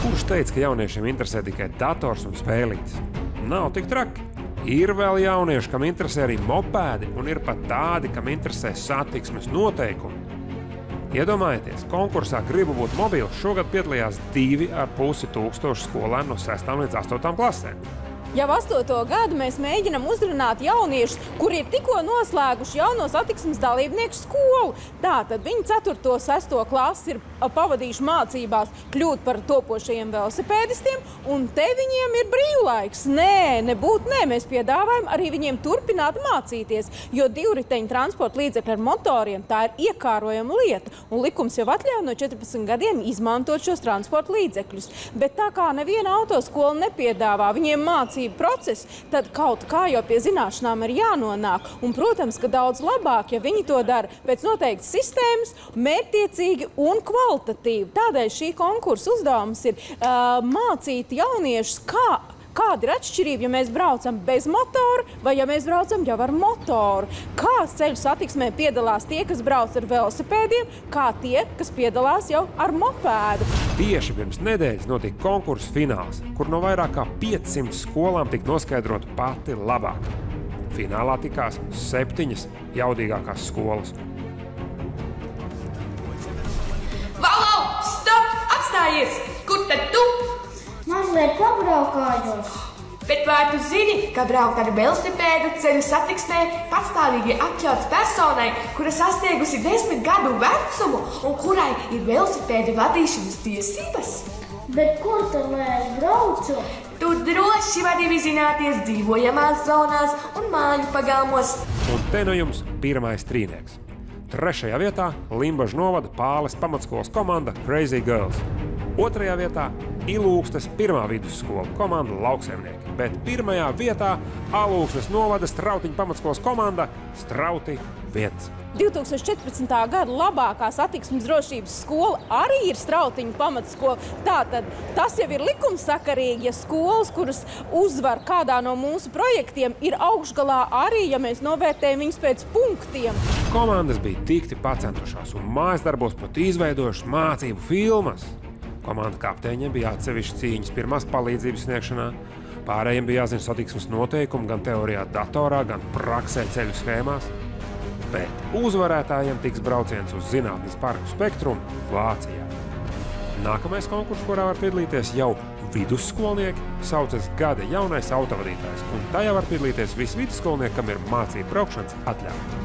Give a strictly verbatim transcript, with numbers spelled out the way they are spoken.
Kurš teica, ka jauniešiem interesē tikai dators un spēlītes? Nav tik traki. Ir vēl jaunieši, kam interesē arī mopēdi, un ir pat tādi, kam interesē satiksmes noteikumi. Iedomājieties, konkursā Gribu būt mobils šogad piedalījās divi ar pusi tūkstoši skolēnu no sestām līdz astotām klasēm. Jau astoto gadu mēs mēģinam uzrunāt jauniešus, kuri ir tikko noslēguši jauno satiksmes dalībnieku skolu. Tātad viņi ceturto, sesto klasi ir pavadījuši mācībās kļūt par topošajiem velosipēdistiem, un te viņiem ir brīvlaiks. Nē, nebūt nē, mēs piedāvājam arī viņiem turpināt mācīties, jo divriteņu transporta līdzekļi ar motoriem tā ir iekārojama lieta, un likums jau atļauj no četrpadsmit gadiem izmantot šos transporta līdzekļus. Bet tā kā neviena autoskola nepiedāvā viņiem mācību procesu, tad kaut kā jau pie zināšanām ir jānonāk. Un, protams, ka daudz labāk, ja viņi to dara pēc noteiktas sistēmas, mērķtiecīgi un kvalitatīvi. Tādēļ šī konkursa uzdevums ir uh, mācīt jauniešus, kā Kāda ir atšķirība, ja mēs braucam bez motora vai ja mēs braucam jau ar motoru? Kā ceļu satiksmē piedalās tie, kas brauc ar velosipēdiem, kā tie, kas piedalās jau ar mopēdu? Tieši pirms nedēļas notika konkursa fināls, kur no vairāk kā piecsimt skolām tika noskaidrota pati labāk. Finālā tikās septiņas jaudīgākās skolas. Vau, stop! Apstājies! Kur tad tu? Mazliet pabraukājos. Bet vai tu zini, ka braukt ar velosipēdu ceļu satiksmē patstāvīgi atļauts personai, kura sasniegusi desmit gadu vecumu un kurai ir velosipēda vadīšanas tiesības? Bet kur tad lai es braucu? Tu droši vari izināties dzīvojamās zonās un māju pagalmos. Un te no jums pirmais trīnieks. Trešajā vietā Limbažu novada Pāles pamatskolas komanda Crazy Girls. Otrajā vietā Ilūkstes pirmā vidusskola komanda Lauksaimnieki, bet pirmajā vietā Alūksnes novada Strautiņu pamatskolas komanda Strauti viens. divi tūkstoši četrpadsmitā gada labākā satiksmes drošības skola arī ir Strautiņu pamatskola. Tātad tas jau ir likumsakarīgi, ja skolas, kuras uzvar kādā no mūsu projektiem, ir augšgalā arī, ja mēs novērtējam viņus pēc punktiem. Komandas bija tikti pacentušās un mājas darbos pat izveidojušas mācību filmas. Komanda kapteiņiem bija atsevišķi cīņas pirmās palīdzības sniegšanā. Pārējiem bija jāzina satiksmes noteikumi gan teorijā datorā, gan praksē ceļu schēmās. Bet uzvarētājiem tiks brauciens uz zinātnes parku Spektrumu Vācijā. Nākamais konkurss, kurā var piedalīties jau vidusskolnieki, saucas Gada jaunais autovadītājs. Un tajā var piedalīties visi vidusskolnieki, kam ir mācību braukšanas atļauja.